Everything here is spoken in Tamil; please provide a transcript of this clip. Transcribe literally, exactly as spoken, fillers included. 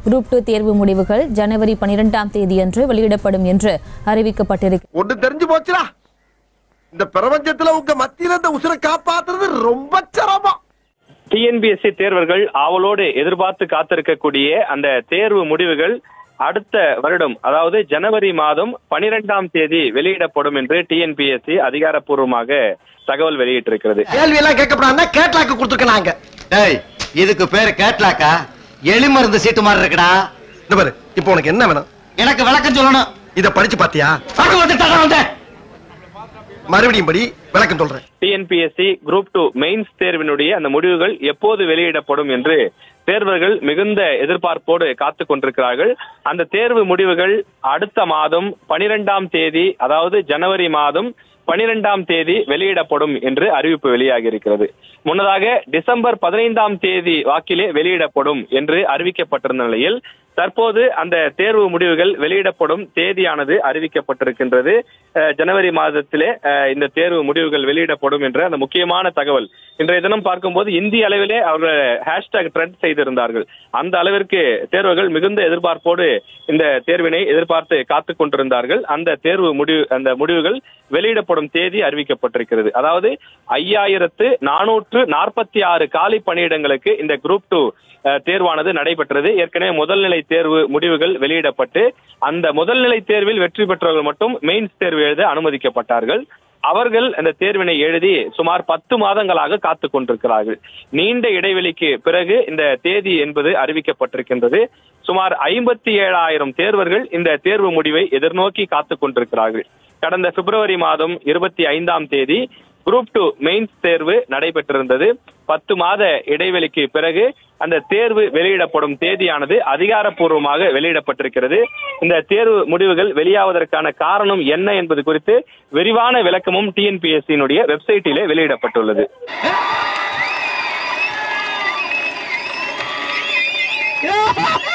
குரூப் டூ தேர்வு முடிவுகள் ஜனவரி பனிரெண்டாம் தேதி அன்று வெளியிடப்படும் என்று அறிவிக்கப்பட்டிருக்கிறது. ஒன்று தெரிஞ்சு போச்சுடா, இந்த பிரபஞ்சத்துல உங்க மத்தியில இந்த உசுரை காப்பாத்துறது ரொம்ப சிரமம். டிஎன்பிஎஸ்சி தேர்வர்கள் ஆவலோடு எதிர்பார்த்து காத்திருக்கக்கூடிய அந்த தேர்வு முடிவுகள் அடுத்த வருடம், அதாவது ஜனவரி மாதம் பனிரெண்டாம் தேதி வெளியிடப்படும் என்று டிஎன்பிஎஸ்சி அதிகாரப்பூர்வமாக தகவல் வெளியிட்டிருக்கிறது. கேள்வி எல்லாம் கேட்கப்படாம கேட்லாக்கு கொடுத்துருக்காங்க. இதுக்கு பேரு கேட்லாக்கா? எளிமருந்து சீட்டு மாதிரி இருக்குடா. இந்த பாரு, இப்போ உனக்கு என்ன வேணும்? எனக்கு விளக்கம் சொல்லணும். இத படிச்சு பாத்தியா? மறுபடியும் படி, விளக்கம் சொல்றேன். டிஎன்பிஎஸ்சி குரூப் டூ மெயின்ஸ் தேர்வினுடைய அந்த முடிவுகள் எப்போது வெளியிடப்படும் என்று தேர்வர்கள் மிகுந்த எதிர்பார்ப்போடு காத்துக் கொண்டிருக்கிறார்கள். அந்த தேர்வு முடிவுகள் அடுத்த மாதம் பனிரெண்டாம் தேதி, அதாவது ஜனவரி மாதம் பனிரெண்டாம் தேதி வெளியிடப்படும் என்று அறிவிப்பு வெளியாகி இருக்கிறது. முன்னதாக டிசம்பர் பதினைந்தாம் தேதி வாக்கிலே வெளியிடப்படும் என்று அறிவிக்கப்பட்டிருந்த நிலையில் தற்போது அந்த தேர்வு முடிவுகள் வெளியிடப்படும் தேதியானது அறிவிக்கப்பட்டிருக்கின்றது. ஜனவரி மாதத்திலே இந்த தேர்வு முடிவுகள் வெளியிடப்படும் என்ற அந்த முக்கியமான தகவல் இன்றைய தினம் பார்க்கும்போது இந்திய அளவிலே அவர்கள் ஹேஷ்டாக் ட்ரெண்ட் செய்திருந்தார்கள். அந்த அளவிற்கு தேர்வுகள் மிகுந்த எதிர்பார்ப்போடு இந்த தேர்வினை எதிர்பார்த்து காத்துக் கொண்டிருந்தார்கள். அந்த தேர்வு முடிவு அந்த முடிவுகள் வெளியிடப்படும் தேதி அறிவிக்கப்பட்டிருக்கிறது. அதாவது ஐயாயிரத்து நானூற்று நாற்பத்தி ஆறு காலி பணியிடங்களுக்கு இந்த குரூப் டூ தேர்வானது நடைபெற்றது. ஏற்கனவே முதல்நிலை தேர்வு முடிவுகள் வெளியிடப்பட்டு அந்த முதல்நிலை தேர்வில் வெற்றி பெற்றவர்கள் மட்டும் மெயின்ஸ் தேர்வு எழுத அனுமதிக்கப்பட்டார்கள். அவர்கள் அந்த தேர்வினை எழுதி சுமார் பத்து மாதங்களாக காத்துக் கொண்டிருக்கிறார்கள். நீண்ட இடைவெளிக்கு பிறகு இந்த தேதி என்பது அறிவிக்கப்பட்டிருக்கின்றது. சுமார் ஐம்பத்தி ஏழாயிரம் தேர்வர்கள் இந்த தேர்வு முடிவை எதிர்நோக்கி காத்துக் கொண்டிருக்கிறார்கள். கடந்த பிப்ரவரி மாதம் இருபத்தி ஐந்தாம் தேதி குரூப் டூ மெயின்ஸ் தேர்வு நடைபெற்றிருந்தது. பத்து மாத இடைவெளிக்கு பிறகு அந்த தேர்வு வெளியிடப்படும் தேதியானது அதிகாரப்பூர்வமாக வெளியிடப்பட்டிருக்கிறது. இந்த தேர்வு முடிவுகள் வெளியாவதற்கான காரணம் என்ன என்பது குறித்து விரிவான விளக்கமும் டிஎன்பிஎஸ்சியினுடைய வெப்சைட்டிலே வெளியிடப்பட்டுள்ளது.